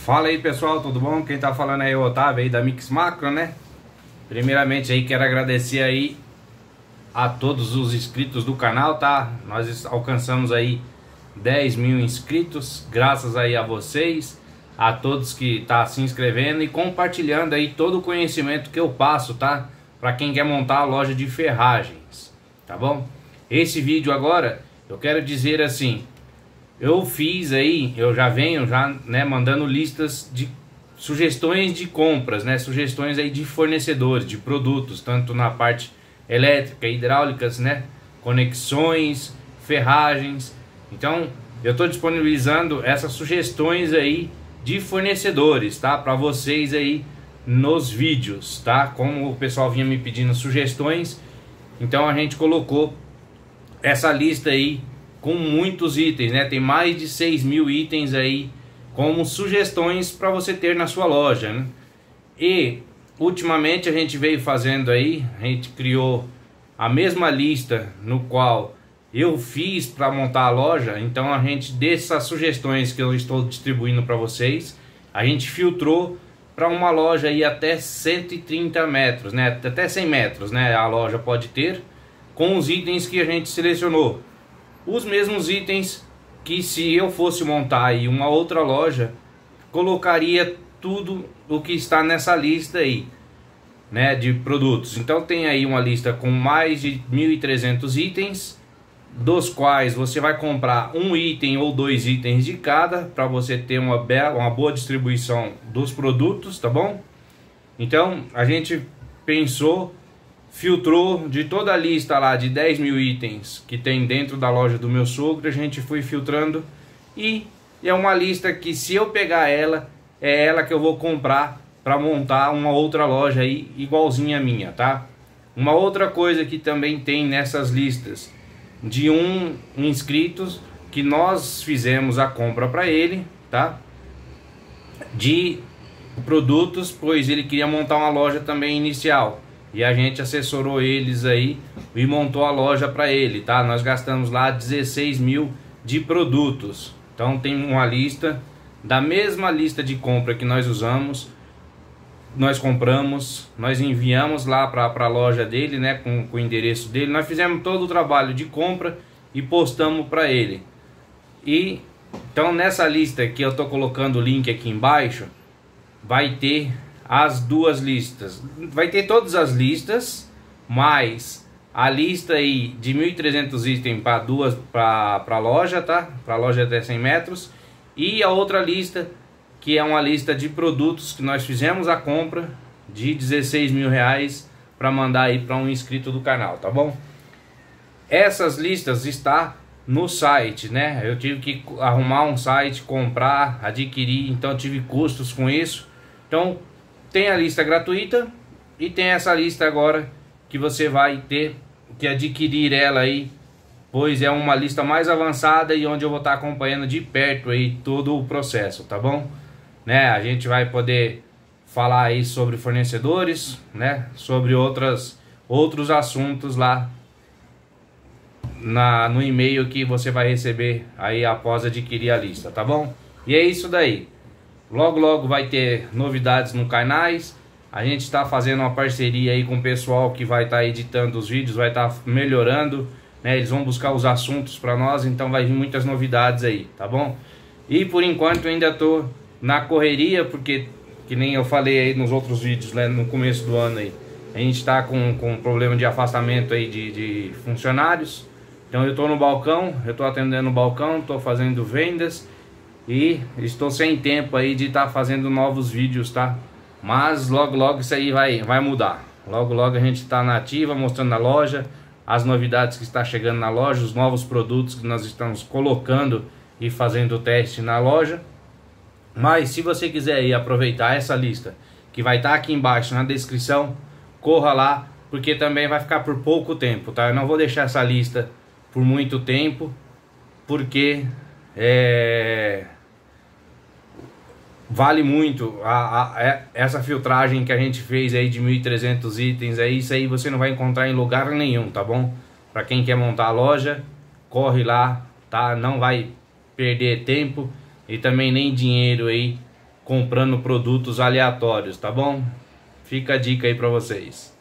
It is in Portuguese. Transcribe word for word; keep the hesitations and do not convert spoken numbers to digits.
Fala aí pessoal, tudo bom? Quem tá falando aí é o Otávio aí da Mix Macro, né? Primeiramente aí quero agradecer aí a todos os inscritos do canal, tá? Nós alcançamos aí dez mil inscritos, graças aí a vocês, a todos que tá se inscrevendo e compartilhando aí todo o conhecimento que eu passo, tá? Pra quem quer montar a loja de ferragens, tá bom? Esse vídeo agora, eu quero dizer assim, eu fiz aí, eu já venho já, né, mandando listas de sugestões de compras, né, sugestões aí de fornecedores, de produtos, tanto na parte elétrica, hidráulicas, né, conexões, ferragens. Então, eu estou disponibilizando essas sugestões aí de fornecedores, tá, para vocês aí nos vídeos, tá? Como o pessoal vinha me pedindo sugestões, então a gente colocou essa lista aí com muitos itens, né? Tem mais de seis mil itens aí como sugestões para você ter na sua loja, né? E ultimamente a gente veio fazendo aí, a gente criou a mesma lista no qual eu fiz para montar a loja. Então a gente, dessas sugestões que eu estou distribuindo para vocês, a gente filtrou para uma loja aí até cento e trinta metros, né? Até cem metros, né? A loja pode ter com os itens que a gente selecionou. Os mesmos itens que, se eu fosse montar aí uma outra loja, colocaria tudo o que está nessa lista aí, né, de produtos. Então tem aí uma lista com mais de mil e trezentos itens, dos quais você vai comprar um item ou dois itens de cada, para você ter uma, bela, uma boa distribuição dos produtos, tá bom? Então a gente pensou, filtrou de toda a lista lá de dez mil itens que tem dentro da loja do meu sogro, a gente foi filtrando, e é uma lista que, se eu pegar ela, é ela que eu vou comprar para montar uma outra loja aí igualzinha a minha, tá? Uma outra coisa que também tem nessas listas de um inscrito, que nós fizemos a compra para ele, tá? De produtos, pois ele queria montar uma loja também inicial. E a gente assessorou eles aí e montou a loja para ele, tá? Nós gastamos lá dezesseis mil de produtos. Então tem uma lista, da mesma lista de compra que nós usamos, nós compramos, nós enviamos lá para a loja dele, né? Com, com o endereço dele. Nós fizemos todo o trabalho de compra e postamos para ele. E então nessa lista que eu tô colocando o link aqui embaixo, vai ter as duas listas, vai ter todas as listas, mais a lista aí de mil e trezentos itens para duas, para a loja, tá? Para a loja até cem metros, e a outra lista que é uma lista de produtos que nós fizemos a compra de dezesseis mil reais para mandar aí para um inscrito do canal, tá bom? Essas listas está no site, né? Eu tive que arrumar um site, comprar, adquirir, então tive custos com isso. Então tem a lista gratuita e tem essa lista agora que você vai ter que adquirir ela aí, pois é uma lista mais avançada e onde eu vou estar acompanhando de perto aí todo o processo, tá bom? Né, a gente vai poder falar aí sobre fornecedores, né, sobre outras, outros assuntos lá na, no e-mail que você vai receber aí após adquirir a lista, tá bom? E é isso daí. Logo logo vai ter novidades no canais. A gente está fazendo uma parceria aí com o pessoal que vai estar tá editando os vídeos, vai estar tá melhorando, né? Eles vão buscar os assuntos para nós, então vai vir muitas novidades aí, tá bom? E por enquanto eu ainda tô na correria, porque, que nem eu falei aí nos outros vídeos, né, no começo do ano aí, a gente está com, com um problema de afastamento aí de, de funcionários. Então eu tô no balcão, eu tô atendendo o balcão, tô fazendo vendas e estou sem tempo aí de estar tá fazendo novos vídeos, tá? Mas logo logo isso aí vai, vai mudar. Logo logo a gente está na ativa, mostrando a loja, as novidades que está chegando na loja, os novos produtos que nós estamos colocando e fazendo o teste na loja. Mas se você quiser aí aproveitar essa lista, que vai estar tá aqui embaixo na descrição, corra lá, porque também vai ficar por pouco tempo, tá? Eu não vou deixar essa lista por muito tempo, porque é... vale muito a, a, a, essa filtragem que a gente fez aí de mil e trezentos itens aí. Isso aí você não vai encontrar em lugar nenhum, tá bom? Para quem quer montar a loja, corre lá, tá? Não vai perder tempo e também nem dinheiro aí comprando produtos aleatórios, tá bom? Fica a dica aí pra vocês.